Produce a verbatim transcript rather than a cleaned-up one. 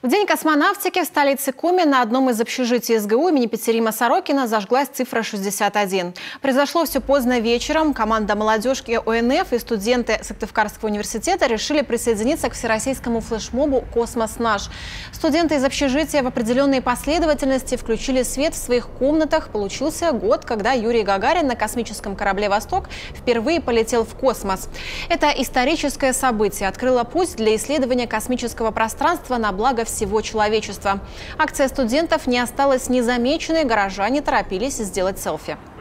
В день космонавтики в столице Коми на одном из общежитий эс гэ у имени Петерима Сорокина зажглась цифра шестьдесят один. Произошло все поздно вечером. Команда молодежки о эн эф и студенты Сыктывкарского университета решили присоединиться к всероссийскому флешмобу «Космос наш». Студенты из общежития в определенной последовательности включили свет в своих комнатах. Получился год, когда Юрий Гагарин на космическом корабле «Восток» впервые полетел в космос. Это историческое событие открыло путь для исследования космического пространства на благо всего всего человечества. Акция студентов не осталась незамеченной, горожане торопились сделать селфи.